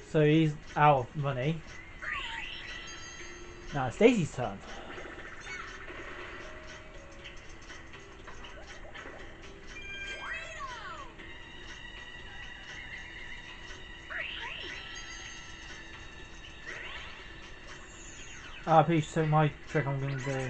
So he's out of money. Now it's Daisy's turn. Ah, please take my trick I'm going to do.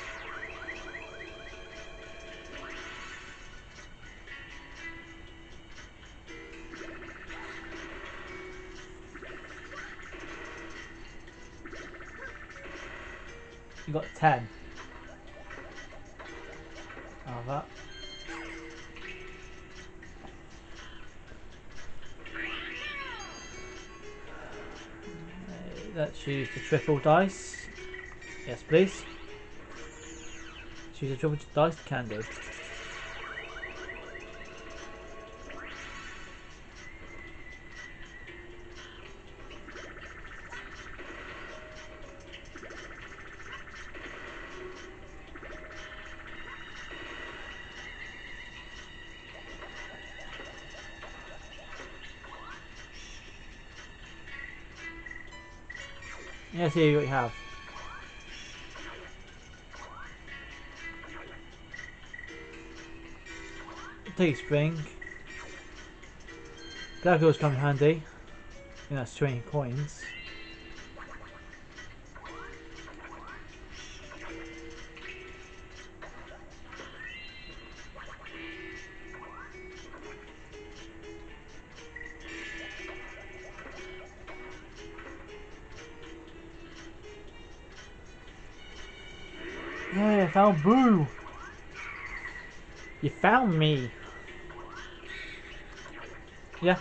You got 10. Out of that. Let's use the triple dice. Yes, please. Let's use the triple dice. Can do. Let's see what you have. Take spring. Black Girls come in handy. Yeah, that's 20 coins. Yeah, I found Boo! You found me! Yeah.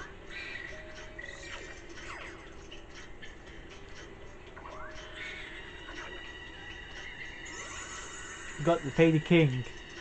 Got to pay the king.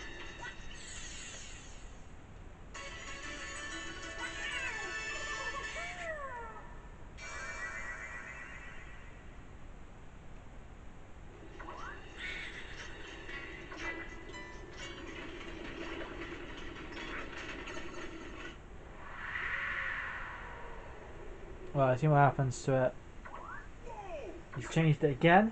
Well, let's see what happens to it. He's changed it again.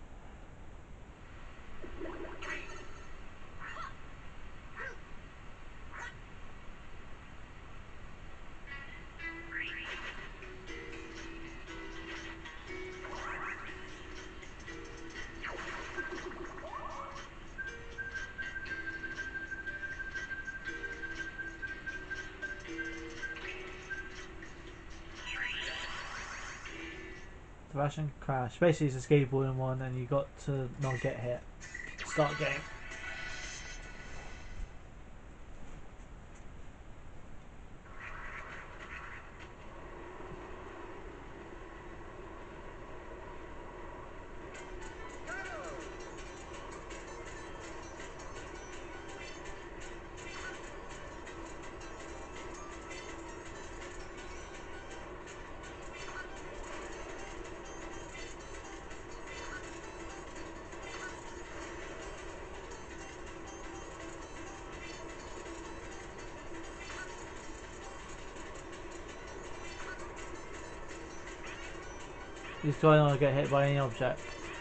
Crash and crash. Basically, it's a skateboarding one, and you got to not get hit. Start game. Just try not to get hit by any object.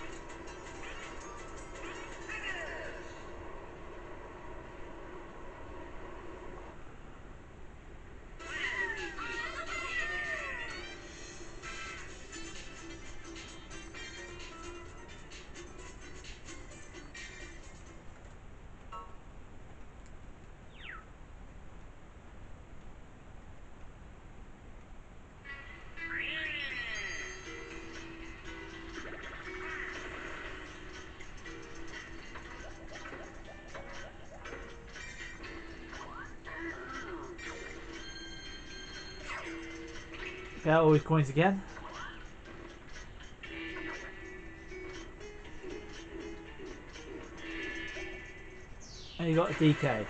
Get out all his coins again. And you got a DK.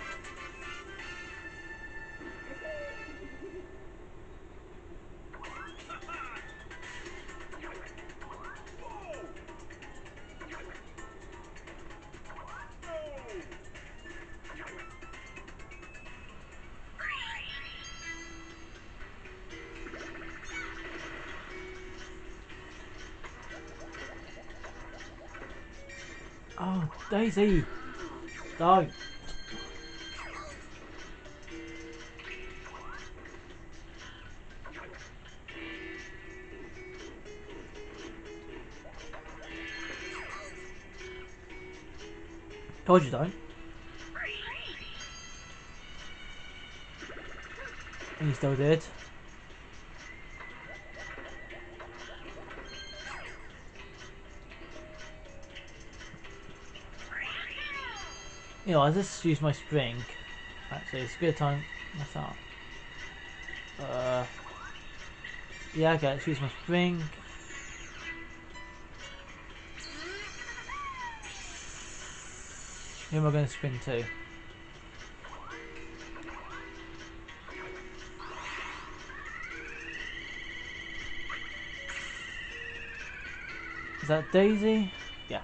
Oh, Daisy! Don't! Told you don't. And you still did. You know, I just use my spring. Actually, it's a good time. What's that? Yeah, okay, let's use my spring. Who am I going to spring to? Is that Daisy? Yeah.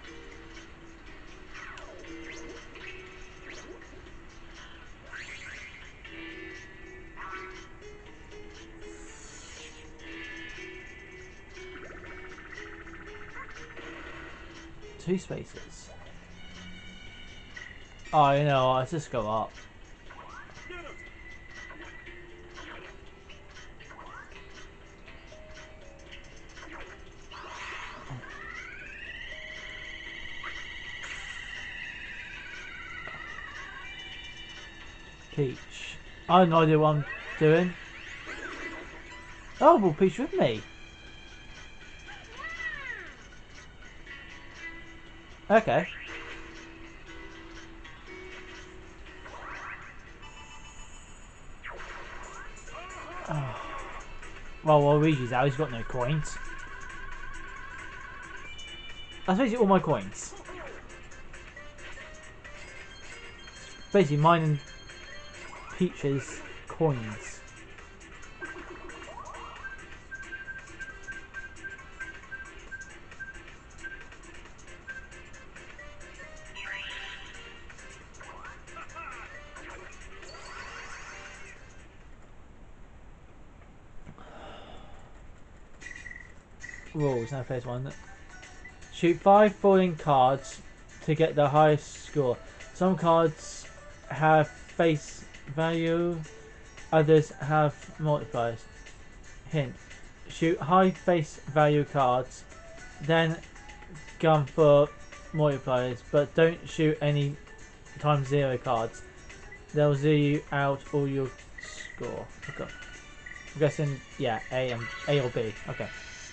Two spaces. Oh, you know, let's just go up. Peach. I have no idea what I'm doing. Oh, well, Peach with me. Okay. Oh. Well, Luigi's out. He's got no coins. That's basically all my coins. Basically, mine and Peach's coins. Rules, now phase one. Shoot 5 falling cards to get the highest score. Some cards have face value, others have multipliers. Hint. Shoot high face value cards, then gun for multipliers, but don't shoot any times 0 cards. They'll zero you out all your score. Okay. I'm guessing, yeah, A or B. Okay.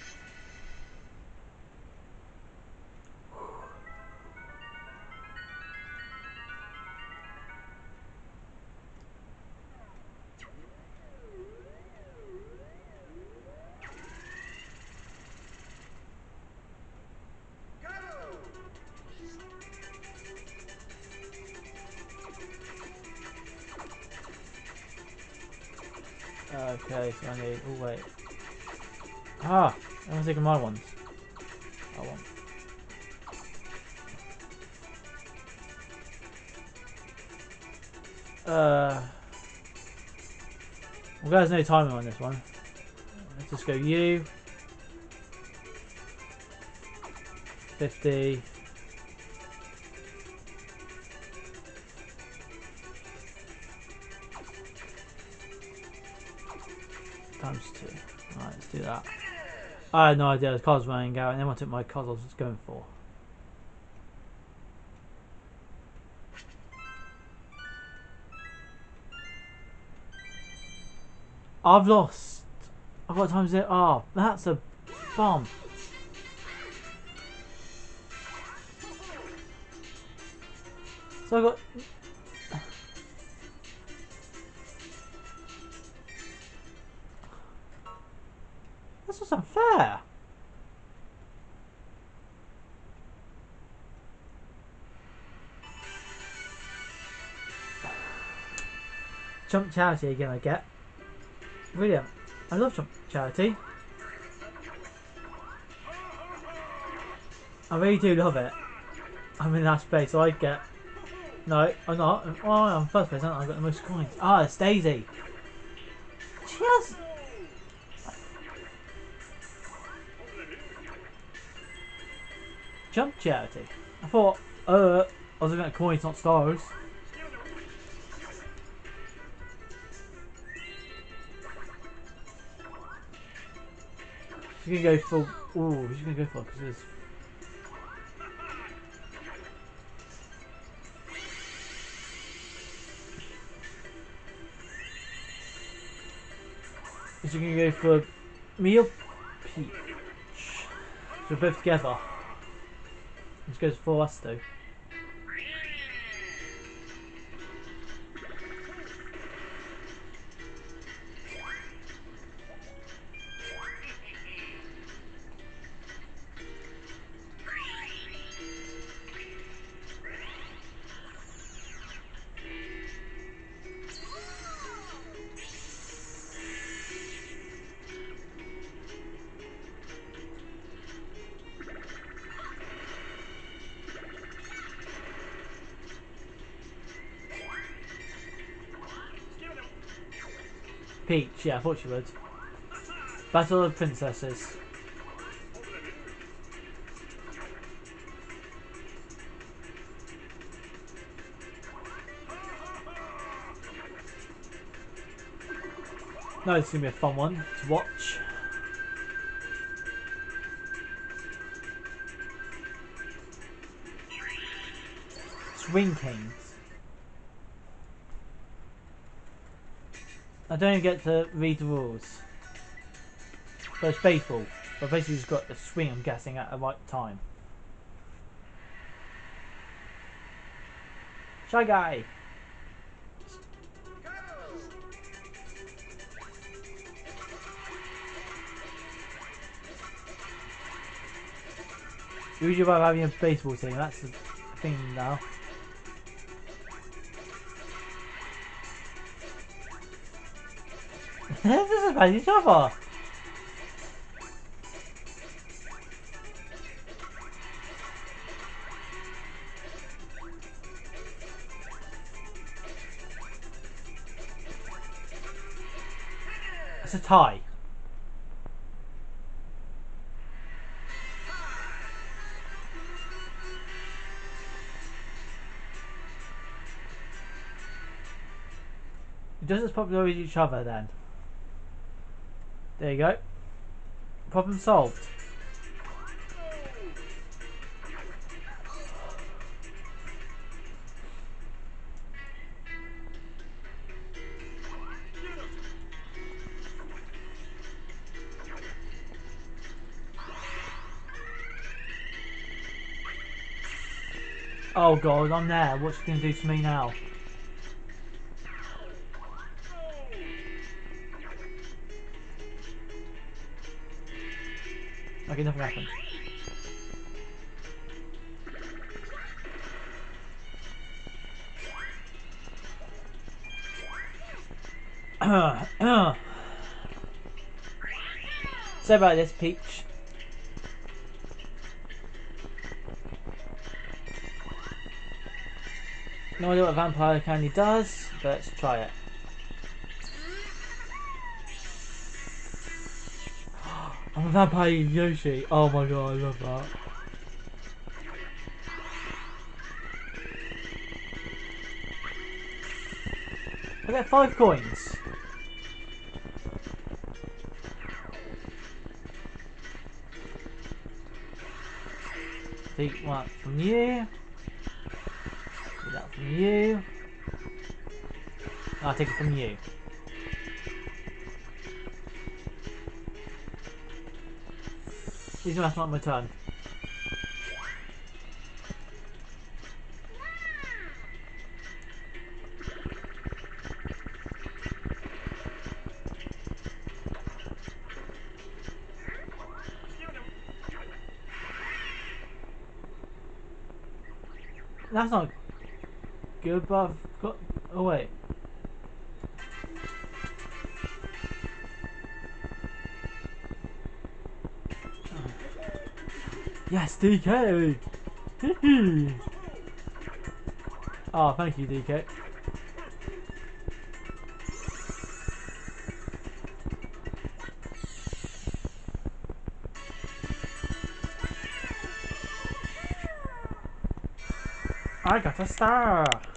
Okay, so I need. Oh wait. Ah, I'm taking my ones. I want. Well, there's no timing on this one. Let's just go U. 50. Times 2. Alright, let's do that. I had no idea the cards were running out, and then I took my cards I was going for. I've lost. I've got times 0. Oh, that's a bomb. So I got. That's just unfair. Chump charity again, I get. Brilliant. I love chump charity. I really do love it. I'm in last place, so I get. No, I'm not. Oh, I'm first place, aren't I? I've got the most coins. Ah, it's Daisy. She has. Jump charity. I thought I was looking at coins, not stars. She's gonna go for. Ooh, she's gonna go for because there's. Is she gonna go for me or Peach? So we're both together. Which goes for us though. Peach, yeah, I thought she would. Battle of Princesses. No, it's gonna be a fun one to watch. Swing Kings. I don't even get to read the rules. But it's baseball. But basically just got to swing, I'm guessing, at the right time. Shy Guy! Usually about having a baseball team, that's the thing now. This is about each other! It's a tie. It doesn't popular with each other then. There you go. Problem solved. Oh god, I'm there. What's she going to do to me now? Okay, nothing happened. Say about this, Peach. No idea what vampire candy does, but let's try it. I'm a vampire Yoshi. Oh my god, I love that. I get 5 coins. Take one from you. Take that from you. I'll take it from you. That's not my turn. That's not good, but I've got. Oh, wait. Yes, DK! Oh, thank you, DK. I got a star.